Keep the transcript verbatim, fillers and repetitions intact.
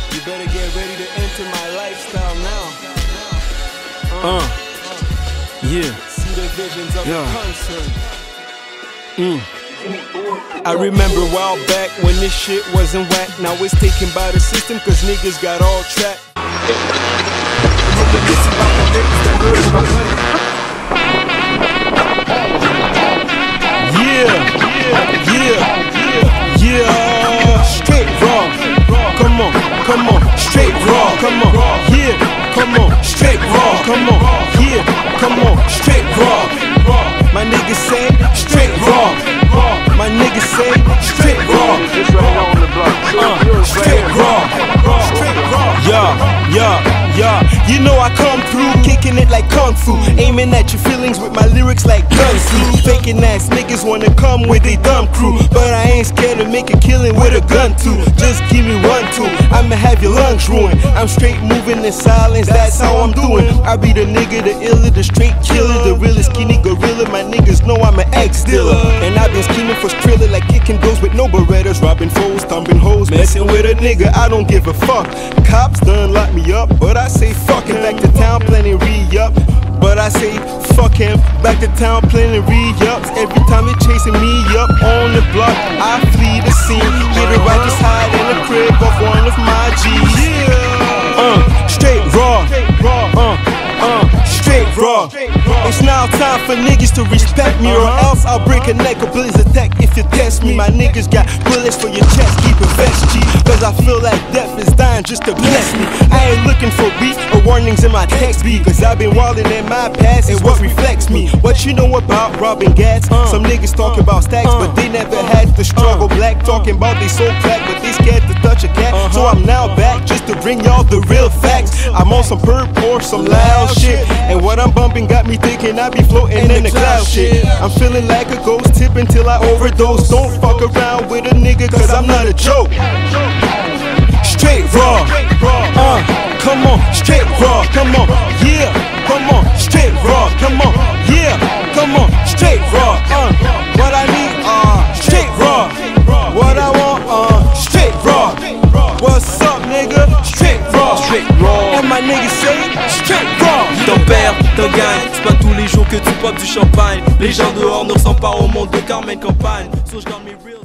You better get ready to enter my lifestyle now. Uh, yeah. See the visions of Yeah. the concert. Mm. I remember a while back when this shit wasn't whack. Now it's taken by the system cause niggas got all trapped. Yeah, yeah, yeah, yeah. Straight raw. Come on, come on, straight raw. Come on, yeah, come on, straight raw. Come on, yeah, come on, straight raw. My niggas say straight raw. My niggas say straight raw. Uh, straight raw. Straight raw. Yeah, yeah, yeah. You know I come through kicking it like kung fu, aiming at your feelings with my lyrics like guns do. Faking ass niggas wanna come with a dumb crew, but I ain't scared to make a killing with a gun too. Just give me one two, I'ma have your lungs ruined. I'm straight moving in silence, that's how I'm doing. I be the nigga, the iller, the straight killer, the realest skinny gorilla. My niggas know I'm an ex-dealer, and I've been scheming for Skrilla like kicking doors with no Berettas, robbing foes, thumping hoes, messing with a nigga. I don't give a fuck. Cops done lock me up, but I say fuck him. Back to town, planning re-up. But I say fuck him. Back to town, planning re-ups. Every time they chasing me up on the block, I flee the scene. Get it right, just hide in the crib of one of my G's. Uh, straight raw. Uh, uh, straight raw. It's now time for niggas to respect me, or else I'll break a neck or blizz attack if you test me. My niggas got bullets for your chest, keep it vest G, cause I feel like death is dying just to bless me. I ain't looking for beef or warnings in my text B, cause I've been wildin' in my past is what reflects me. What you know about robbing gas? Some niggas talk about stacks, but they never had the struggle. Black talking about they so crack, but they scared to touch a cat. So I'm now back just to bring y'all the real facts. I'm on some perp or some loud shit, and what I'm bumping got me thinking I be floating in the cloud shit. I'm feeling like a ghost, tip until I overdose. Don't fuck around with a nigga, cause I'm not a joke. Straight raw. Uh, come on, straight raw. Come on, yeah. Come on, straight raw. Come on, yeah. Come on, straight raw. Uh, what I need, uh, straight raw. What I want, uh, straight raw. What's up, nigga? Straight raw. Straight raw. And my niggas say straight raw. T'en perds, t'en gagnes, c'est pas tous les jours que tu popes du champagne. Les gens dehors ne ressemblent pas au monde de Carmen Campagne. So je garde mes real